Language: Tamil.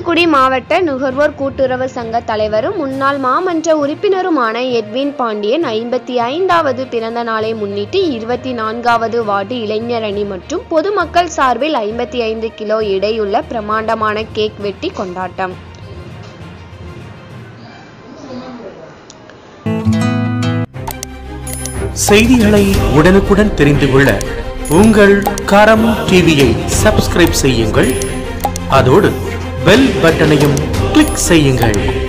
தூத்துக்குடி மாவட்ட நுகர்வோர் கூட்டுறவு சங்க தலைவரும் முன்னாள் மாமன்ற உறுப்பினருமான எட்வின் பாண்டியன் 55வது பிறந்த நாளை முன்னிட்டு 24வது வார்டு இளைஞர் அணி மற்றும் பொதுமக்கள் சார்பில் 55 கிலோ எடையுள்ள பிரமாண்டமான கேக் வெட்டி கொண்டாட்டம். செய்திகளை உடனுக்குடன் தெரிந்து கொள்ள உங்கள் கரம் டிவியை சப்ஸ்கிரைப் செய்யுங்கள். அதோடு பெல் பட்டனையும் கிளிக் செய்யுங்கள்.